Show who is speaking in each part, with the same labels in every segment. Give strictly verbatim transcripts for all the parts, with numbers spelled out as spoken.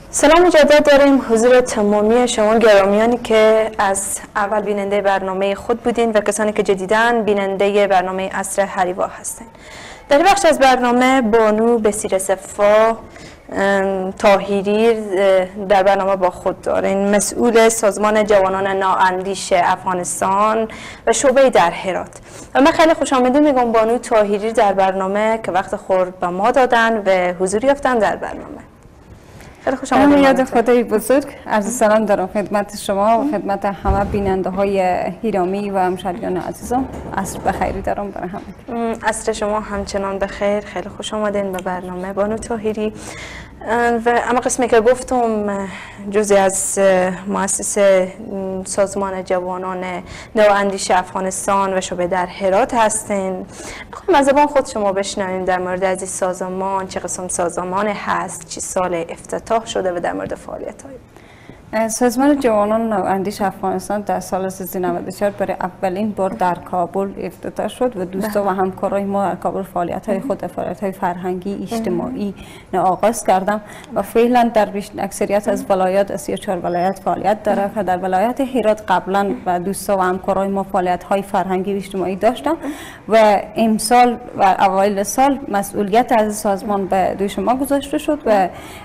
Speaker 1: سلام مجدد داریم حضور تمامی شما گرامیانی که از اول بیننده برنامه خود بودین و کسانی که جدیداً بیننده برنامه عصر حریوا هستین. در بخش از برنامه بانو بصیر صفا طاهری در برنامه با خود دارین، مسئول سازمان جوانان نااندیش افغانستان و شعبه در هرات. و من خیلی خوش آمدید میگم بانو طاهری در برنامه که وقت خورد به ما دادن و حضور یافتن در برنامه. خیلی خوش آمدید.
Speaker 2: یاد خدای بزرگ، عرض سلام دارم خدمت شما و خدمت همه بیننده های هیرامی و همشهریان عزیزم. عصر بخیری دارم برای همه.
Speaker 1: عصر شما همچنان بخیر. خیلی خوش آمدین به برنامه بانو طاهری. و اما قسمی که گفتم جزی از مؤسسه سازمان جوانان نواندیش افغانستان و شعبه در هرات هستین. خب از زبان خود شما بشنویم در مورد از این سازمان، چه قسم سازمان هست، چه سال افتتاح شده و در مورد فعالیت های
Speaker 2: سازمان جوانان نواندیش افغانستان در سال سیزده نود و چهار برای اولین بار در کابل افتتاح شد و دوستا و همکارای ما در کابل فعالیت های خود فعالیت های فرهنگی اجتماعی آغاز کردم و فعلا در اکثریت از ولایات از سی و چهار ولایت فعالیت داره که در ولایت هرات قبلا و دوستا و همکارای ما فعالیت های فرهنگی و اجتماعی داشتم و امسال و اوایل سال مسئولیت از سازمان به دوش ما گذاشته شد و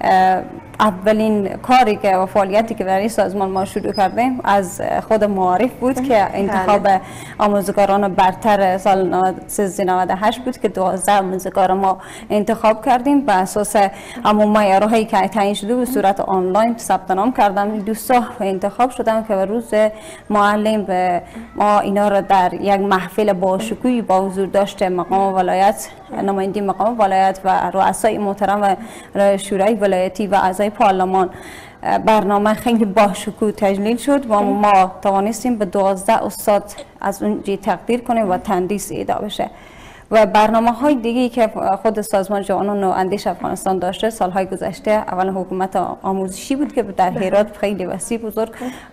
Speaker 2: اولین کاری که و فعالیتی که در این سازمان ما شروع کردیم از خود معارف بود که انتخاب آموزگاران برتر سال سیزده نود و هشت بود که دوازده آموزگار ما انتخاب کردیم به اساس همون معیارهایی که تعیین شده به صورت آنلاین ثبت نام کردم. دوستا انتخاب شدن که روز معلم به ما اینا را در یک محفل باشکوهی با حضور داشته مقام ولایت، نماینده مقام ولایت و رؤسای محترم و شورای ولایتی و اعضای پارلمان برنامه خیلی باشکوه تجلیل شد و ما توانستیم به دوازده استاد از اونجا تقدیر کنیم و تندیس ایده بشه. و برنامه های دیگه که خود سازمان جوانان نواندیش افغانستان داشته سالهای گذشته، اول حکومت آموزشی بود که در هرات خیلی وسیع بزرگ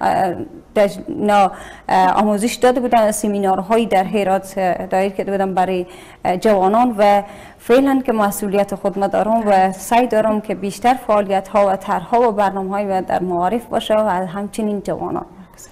Speaker 2: آموزش داده بودن، سمینارهایی در هرات دایر کرده بودن برای جوانان و فعلا که مسئولیت خود ما دارم و سعی دارم که بیشتر فعالیت ها و طرح‌ها و برنامه های در معارف باشه و همچنین جوانان.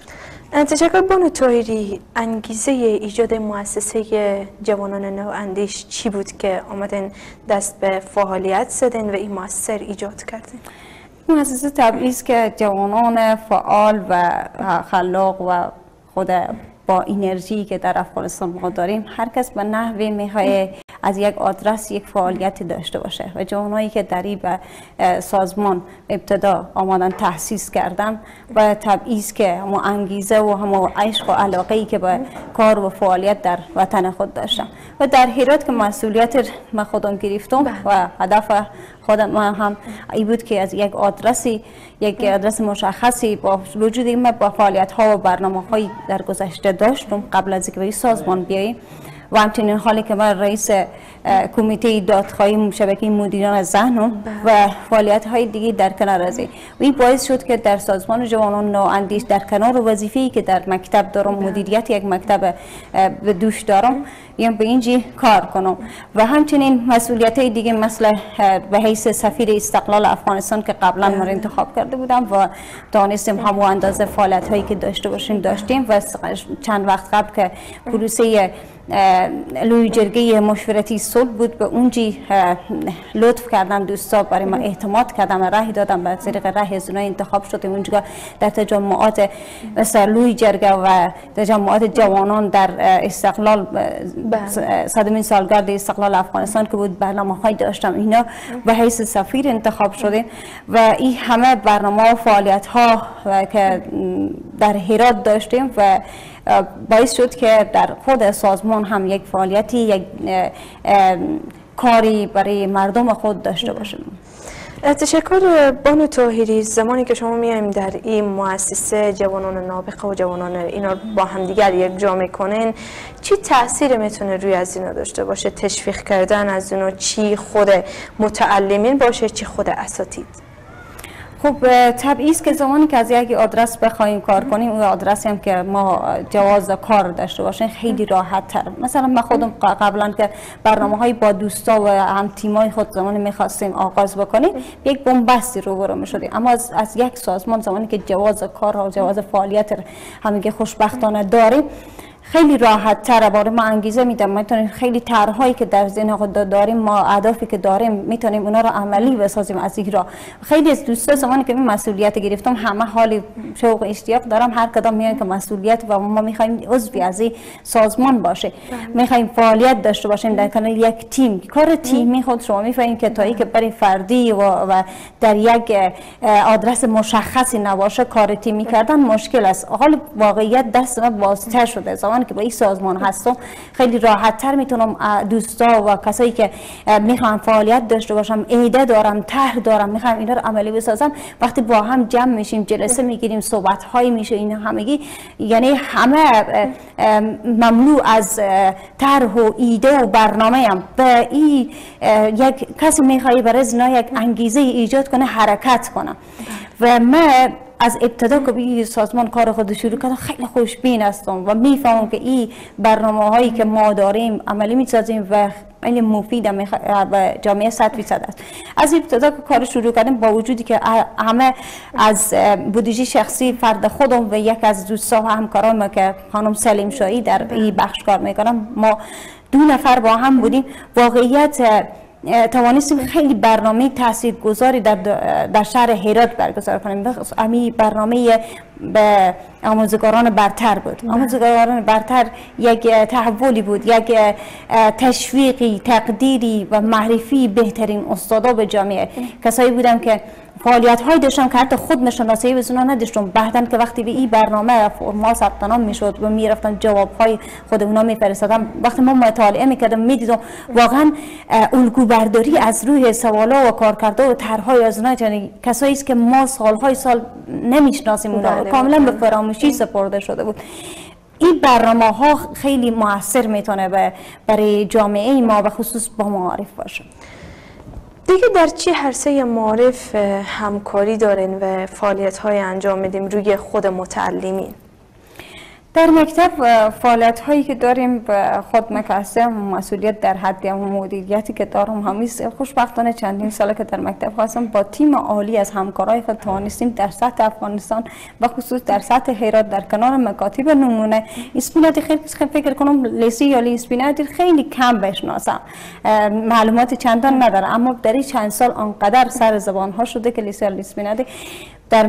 Speaker 1: تشکر بانو طاهری. انگیزه ایجاد مؤسسه جوانان نواندیش چی بود که آمدن دست به فعالیت زدن و این مؤسسه ایجاد کردن؟
Speaker 2: مؤسسه تبعیض که جوانان فعال و خلاق و خود با انرژی که در افغانستان ما داریم هر کس به نحوی میخواد از یک آدرس یک فعالیت داشته باشه و جوانایی که در این سازمان ابتدا آمدن تأسیس کردن و تبعیض که همون انگیزه و همون عشق و علاقه‌ای که به کار و فعالیت در وطن خود داشتم و در هرات که مسئولیت من خودم گرفتم و هدف خودم من هم ای بود که از یک آدرسی یک آدرس مشخصی با وجود این با فعالیت ها و برنامه های در گذشته داشتم قبل از اینکه سازمان بیاییم و همچنین حالی که من رئیس کمیته دادخواهی شبکه مدیران ذهنم و فعالیت های دیگه در کنار از این و این باعث شد که در سازمان جوانان نواندیش در کنار وظیفه‌ای که در مکتب دارم، مدیریت یک مکتب به دوش دارم، بیام به اینجی کار کنم و همچنین مسئولیت های دیگه مثل به حیث سفیر استقلال افغانستان که قبلا من انتخاب کرده بودم و دانستیم همون اندازه فعالیت هایی که داشته باشیم داشتیم و چند وقت قبل که پروسه لوی جرگه مشورتی صلح بود به اونجی لطف کردن دوستا برای ما اعتماد کردن و راه دادن به طریق راه از اونها انتخاب شدیم اونجا در تجمعات مثل لوی جرگه و تجمعات جوانان در استقلال صدمین سالگرد استقلال افغانستان که بود برنامه های داشتم اینا و حیث سفیر انتخاب شدیم و این همه برنامه و فعالیت ها که در هرات داشتیم و باعث شد که در خود سازمان هم یک فعالیتی یک کاری برای مردم خود داشته باشیم.
Speaker 1: تشکر بانو طاهری. زمانی که شما میایم در این مؤسسه جوانان نابغه و جوانان اینا با همدیگر یک جا میکنین، چی تأثیر میتونه روی از اینا داشته باشه؟ تشویق کردن از اینا، چی خود متعلمین باشه چی خود اساتید؟
Speaker 2: خب تبعیض که زمانی که از یک آدرس بخوایم کار کنیم، اون آدرسی هم که ما جواز کار داشته باشیم خیلی راحت تر. مثلا من خودم قبلا که برنامه های با دوستا و هم تیمای خود زمانی میخواستیم آغاز بکنیم یک بنبستی روبرو میشدیم، اما از, از یک سازمان زمانی که جواز کار و جواز فعالیت همگی خوشبختانه داریم خیلی راحت تره. برای ما انگیزه میدم، میتونیم خیلی طرحهایی که در ذهن خود داریم، ما اهدافی که داریم میتونیم اونا رو عملی بسازیم. از این راه خیلی از دوستا زمانی که این مسئولیت گرفتم همه حال شوق و اشتیاق دارم، هر کدام میگن که مسئولیت و ما میخوایم عضوی از این سازمان باشه، میخوایم فعالیت داشته باشیم در کنار یک تیم. کار تیمی خود شما میفهمید که تا که برای فردی و, و در یک آدرس مشخصی نباشه کار تیمی کردن مشکل است. حال واقعیت دست ما بازتر شده، زمانی که با این سازمان هستم خیلی راحت تر میتونم دوستا و کسایی که میخوام فعالیت داشته باشم، ایده دارم، طرح دارم، میخوام اینا رو عملی بسازم، وقتی با هم جمع میشیم جلسه میگیریم صحبت هایی میشه، این همگی یعنی همه مملو از طرح و ایده و برنامه هم به این یک کسی میخوایی برای زنا یک انگیزه ایجاد کنه حرکت کنه. و من از ابتدا که به سازمان کار خود شروع کردم خیلی خوشبین هستم و میفهمم که این برنامه هایی که ما داریم عملی میسازیم و خیلی مفید به جامعه صد فیصد است. از ابتدا که کار شروع کردیم با وجودی که همه از بودجه شخصی فرد خودم و یک از دوستا و همکارام که خانم سلیم شاهی در این بخش کار میکنم، ما دو نفر با هم بودیم. واقعیت توانستیم خیلی برنامه تاثیرگذاری در در شهر هرات برگزار کنیم. امی برنامه به آموزگاران برتر بود. آموزگاران برتر یک تحولی بود، یک تشویقی، تقدیری و معرفی بهترین استادا به جامعه. کسایی بودم که فعالیت هایی داشتم که حتی خود نشناسایی به اونا نداشتم. بعدن که وقتی به این برنامه فرما ثبت نام میشد و میرفتن جواب های خود اونا میفرستادم، وقتی ما مطالعه میکردم میدیدم واقعا الگو برداری از روی سوالا و کارکردها و طرحهای از اونا، یعنی کسایی است که ما سالهای سال نمیشناسیم اونا، کاملا به فراموشی سپرده شده بود. این برنامه ها خیلی موثر میتونه برای جامعه ما و خصوص با معارف باشه.
Speaker 1: دیگه در چی عرصه معارف همکاری دارین و فعالیت های انجام میدیم روی خود متعلمین؟
Speaker 2: در مکتب فعالیت هایی که داریم به خود مکسم مسئولیت در حد مدیریتی که دارم همیست. خوشبختانه چندین ساله که در مکتب هستم با تیم عالی از همکارای خود توانستیم در سطح افغانستان و خصوص در سطح هرات در کنار مکاتب نمونه اسپیناتی خیلی فکر کنم لیسی یا اسپیناتی خیلی کم بشناسم، معلومات چندان نداره، اما در این چند سال آنقدر سر زبان ها شده که لیسی یا اسپیناتی در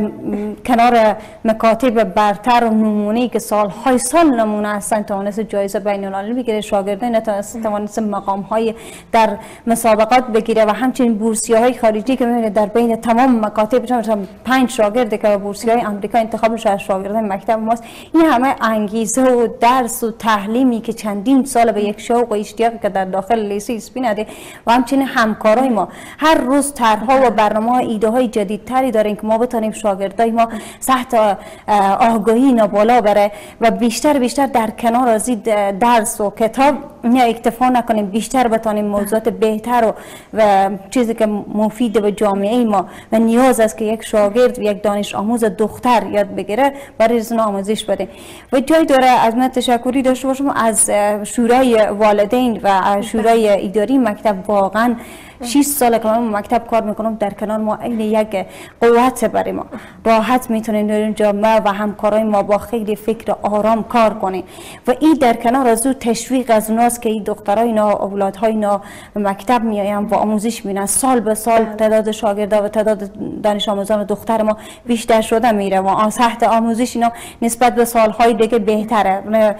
Speaker 2: کنار مکاتب برتر و نمونه‌ای که سالهای سال نمونه هستن توانست جایزه بین‌المللی بگیره، شاگردان توانست مقام‌های در مسابقات بگیره و همچنین بورسیه‌های خارجی که می‌بینید در بین تمام مکاتب مثلا پنج شاگردی که بورسیه‌های آمریکا انتخاب شده از شاگردان مکتب ماست. این همه انگیزه و درس و تعلیمی که چندین سال به یک شوق و اشتیاقی که در داخل لیسه اسپیناده و همچنین همکارای ما هر روز طرح‌ها و برنامه‌ها ایده‌های جدیدتری داریم که ما بتونیم شاگردای ما سطح آگاهی اینا بالا بره و بیشتر بیشتر در کنار از درس و کتاب نه اکتفا نکنیم، بیشتر بتونیم موضوعات بهتر و, و چیزی که مفید به جامعه ما و نیاز است که یک شاگرد و یک دانش آموز دختر یاد بگیره برای از آموزش بده. و جای داره از من تشکری داشته باشم از شورای والدین و شورای اداری مکتب. واقعا شش ساله که من مکتب کار میکنم، در کنار ما این یک قوت برای ما، راحت میتونیم در اینجا ما و همکارای ما با خیلی فکر آرام کار کنیم و این در کنار از اون تشویق از اوناست که این دخترای اینا اولادهای اینا مکتب میایم و آموزش میبینن. سال به سال تعداد شاگردا و تعداد دانش آموزان و دختر ما بیشتر شده میره و سطح آموزش اینا نسبت به سالهای دیگه بهتره.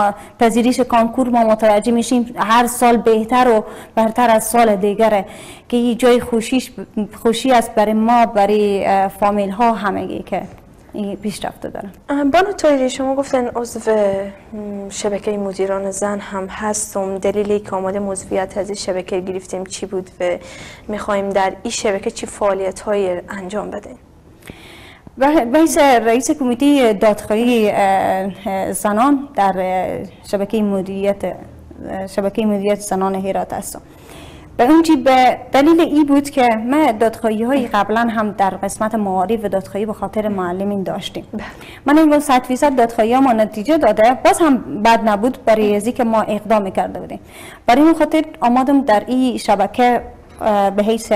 Speaker 2: پذیرش کنکور ما متوجه میشیم هر سال بهتر و برتر از سال دیگره که یه جای خوشیش خوشی است برای ما، برای فامیل ها همگی که این پیشرفت دارن.
Speaker 1: بانو طاهری، شما گفتن عضو شبکه مدیران زن هم هستم. دلیلی که آماده موضوعیت از این شبکه گرفتیم چی بود و میخوایم در این شبکه چی فعالیت های انجام بدیم؟
Speaker 2: رئیس رئیس کمیته دادخواهی زنان در شبکه مدیریت شبکه مدیریت زنان هرات هستم به اونجی به دلیل ای بود که ما دادخواهی های قبلا هم در قسمت معارف و دادخواهی به خاطر معلمین داشتیم. من این صد فیصد دادخواهی ها ما نتیجه داده، باز هم بد نبود برای ازی که ما اقدام کرده بودیم. برای این خاطر آمادم در این شبکه به حیث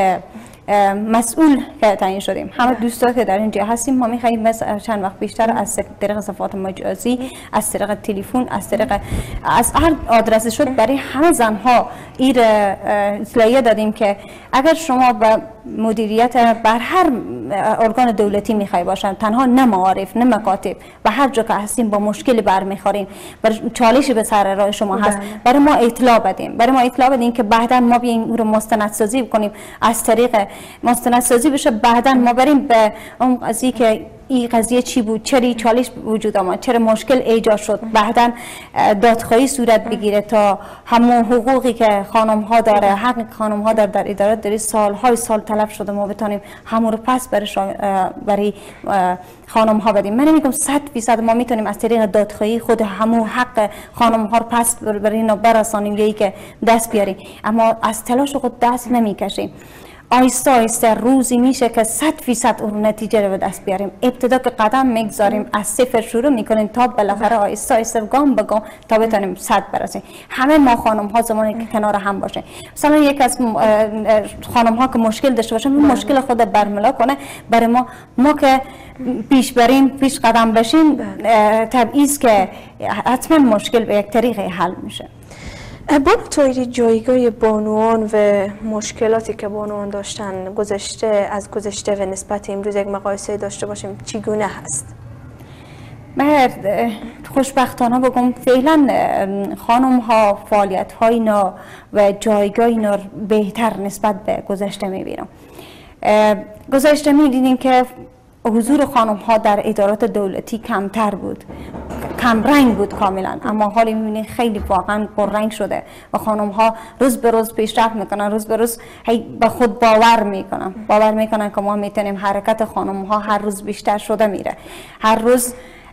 Speaker 2: مسئول که تعیین شدیم. همه دوستا که در اینجا هستیم ما می‌خوایم چند وقت بیشتر از طریق صفحات مجازی، از طریق تلفن، از طریق از هر آدرسی شد برای همه زنها این اطلاعیه دادیم که اگر شما به مدیریت بر هر ارگان دولتی میخوای باشن، تنها نه معارف نه مکاتب و هر جا که هستیم با مشکل برمیخوریم، بر چالشی به سر راه شما هست، برای ما اطلاع بدیم، برای ما اطلاع بدیم که بعدا ما بیایم اون رو مستندسازی بکنیم، از طریق مستندسازی بشه بعدا ما بریم به اون قضیه که این قضیه چی بود، چرا چالش وجود آمد، چرا مشکل ایجاد شد، بعدا دادخواهی صورت بگیره تا همون حقوقی که خانم ها داره، حق خانم ها در در اداره داره سالهای سال تلف شده، ما بتونیم همون رو پس برای برای خانم ها بدیم. من نمیگم صد فیصد ما میتونیم از طریق دادخواهی خود همون حق خانم ها رو پس برای اینا برسانیم یا که دست بیاریم، اما از تلاش خود دست نمیکشیم. آیسته آیسته روزی میشه که صد فیصد اون نتیجه رو به دست بیاریم. ابتدا که قدم میگذاریم از صفر شروع میکنیم تا بالاخره آیسته آیسته گام به گام تا بتونیم صد برسیم. همه ما خانم ها زمانی که کنار هم باشه، مثلا یک از خانم ها که مشکل داشته باشه مشکل خود برملا کنه، برای ما ما که پیش بریم پیش قدم بشیم تبعیض که حتما مشکل به یک طریقه حل میشه.
Speaker 1: بانو طاهری، جایگاه بانوان و مشکلاتی که بانوان داشتن گذشته از گذشته و نسبت امروز یک مقایسه داشته باشیم چگونه هست؟
Speaker 2: من خوشبختانه بگم فعلا خانم ها فعالیت های اینا و جایگاه اینا بهتر نسبت به گذشته میبینم. گذشته میدیدیم که حضور خانم ها در ادارات دولتی کمتر بود، کم رنگ بود کاملا، اما حالی میبینید خیلی واقعا پررنگ شده و خانم ها روز به روز پیشرفت میکنن، روز به روز به خود باور میکنن باور میکنن که ما میتونیم. حرکت خانم ها هر روز بیشتر شده میره، هر روز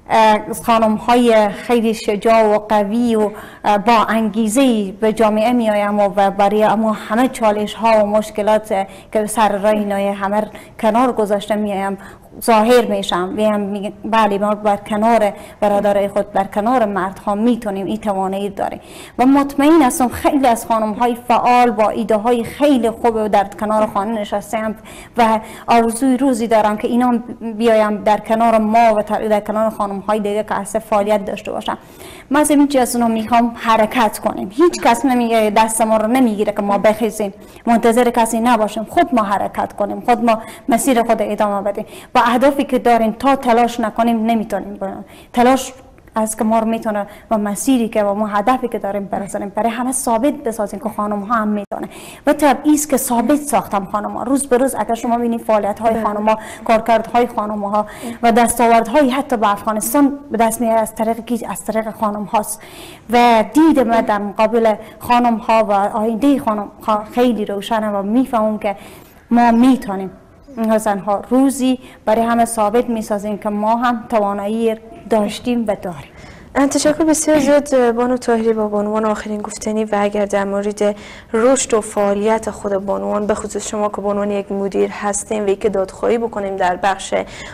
Speaker 2: خانم های خیلی شجاع و قوی و با انگیزه به جامعه می آیم و برای اما همه چالش ها و مشکلات که سر راه اینای همه کنار گذاشته می آیم ظاهر میشم و هم بله ما بر کنار برادرای خود بر کنار مردها میتونیم، این توانایی داریم و مطمئن هستم خیلی از خانم های فعال با ایده های خیلی خوب در کنار خانه نشستم و آرزوی روزی دارم که اینا بیایم در کنار ما و در کنار خانم های دیگه که اصلا فعالیت داشته باشم. ما از این چیز رو میخوام حرکت کنیم، هیچ کس نمیگه دست ما رو نمیگیره که ما بخیزیم منتظر کسی نباشیم، خود ما حرکت کنیم، خود ما مسیر خود ادامه بدیم. با اهدافی که داریم تا تلاش نکنیم نمیتونیم بریم. تلاش از که ما رو میتونه و مسیری که و ما هدفی که داریم برسونیم برای همه ثابت بسازیم که خانم ها هم میتونه و تبعیض که ثابت ساختم خانم ها. روز به روز اگر شما ببینید فعالیت های خانم ها، کارکردهای خانم ها و دستاوردهای حتی به افغانستان به دست میاره از طریق کی؟ از طریق خانم هاست و دید ما در مقابل خانم ها و آینده خانم ها خیلی روشنه و میفهمم که ما میتونیم زنها روزی برای همه ثابت میسازیم که ما هم توانایی داشتیم و داریم.
Speaker 1: تشکر بسیار زیاد بانو طاهری. با بانوان آخرین گفتنی و اگر در مورد رشد و فعالیت خود بانوان به خصوص شما که بانوان یک مدیر هستیم و که دادخواهی بکنیم در بخش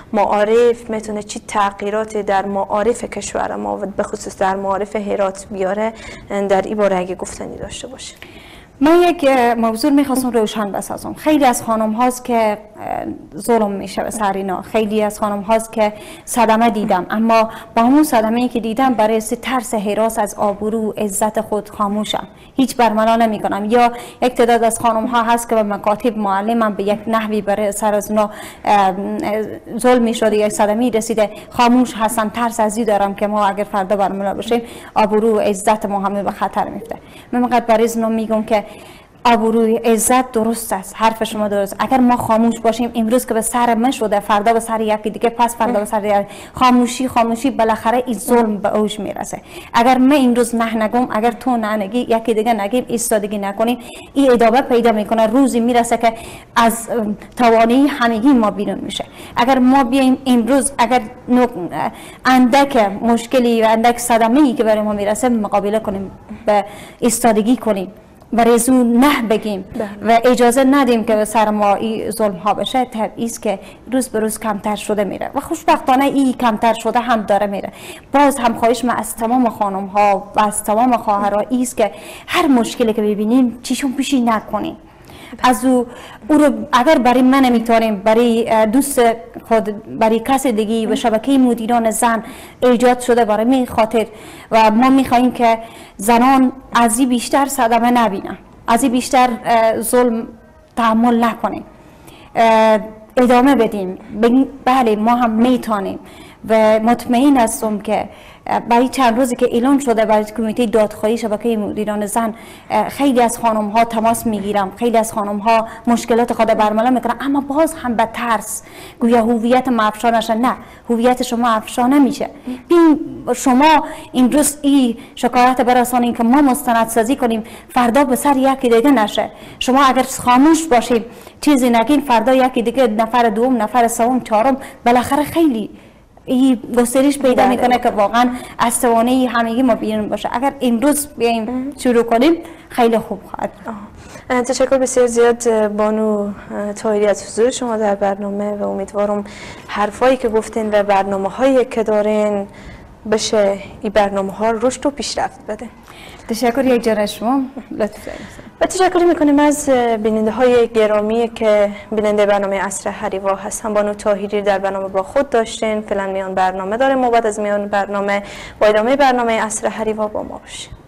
Speaker 1: معارف میتونه چی تغییراتی در معارف کشور ما و به خصوص در معارف هرات بیاره، در این باره اگه گفتنی داشته باشیم.
Speaker 2: من یک موضوع میخواستم روشن بسازم. خیلی از خانم هاست که ظلم میشه به سر اینا، خیلی از خانم هاست که صدمه دیدم، اما با همون صدمه ای که دیدم برای ترس هراس از آبرو و عزت خود خاموشم، هیچ برملا نمی کنم. یا یک تعداد از خانم ها هست که به مکاتب معلمم به یک نحوی برای سر از اونا ظلم میشده، یک صدمه رسیده، خاموش هستم، ترس از این دارم که ما اگر فردا برملا بشیم آبرو و عزت ما همه به خطر میفته. من فقط برای اونا میگم که آبروی عزت درست است، حرف شما درست. اگر ما خاموش باشیم امروز که به سر من شده فردا به سر یکی دیگه، پس فردا به سر دیگه، خاموشی خاموشی بالاخره این ظلم به اوج میرسه. اگر من امروز نه نگم، اگر تو نه نگی، یکی دیگه نگیم، ایستادگی نکنیم، این ادامه پیدا میکنه. روزی میرسه که از توانایی همگی ما بیرون میشه. اگر ما بیایم امروز اگر اندک مشکلی و اندک صدمه‌ای که برای ما میرسه مقابله کنیم، به ایستادگی کنیم برای زو نه بگیم و اجازه ندیم که سر ما این ظلم ها بشه، تبعیض که روز به روز کمتر شده میره و خوشبختانه این کمتر شده هم داره میره. باز هم خواهش من از تمام خانم ها و از تمام خواهرها ایست که هر مشکلی که ببینیم چیشون پیشی نکنیم. از او, او رو اگر برای من نمیتونیم برای دوست خود، برای کسی دیگه و شبکه مدیران زن ایجاد شده برای می خاطر و ما میخواییم که زنان از این بیشتر صدمه نبینن، از این بیشتر ظلم تحمل نکنیم، ادامه بدیم. بله ما هم میتونیم و مطمئن هستم که برای چند روزی که اعلام شده برای کمیته دادخواهی شبکه مدیران زن خیلی از خانم ها تماس میگیرم، خیلی از خانم ها مشکلات خود برملا میکنن، اما باز هم به ترس گویا هویت ما افشا نشه. نه، هویت شما افشا نمیشه. بین شما این روز این شکایت برسانید که ما مستندسازی کنیم، فردا به سر یکی دیگه نشه. شما اگر خاموش باشید چیزی نگین، فردا یکی دیگه، نفر دوم، نفر سوم، چهارم، بالاخره خیلی این گسترش پیدا میکنه که واقعا از توانه همگی ما بیرون باشه. اگر امروز بیایم شروع کنیم خیلی خوب خواهد.
Speaker 1: تشکر بسیار زیاد بانو طاهری از حضور شما در برنامه و امیدوارم حرفایی که گفتین و برنامه هایی که دارین بشه این برنامه ها رشد و پیشرفت بده.
Speaker 2: تشکر یک جان شما، لطف دارید.
Speaker 1: و تشکر میکنیم از بیننده های گرامی که بیننده برنامه عصر حریوا هستن. بانو طاهری در برنامه با خود داشتین، فعلا میان برنامه داره، ما بعد از میان برنامه با ادامه برنامه عصر حریوا با ما باشین.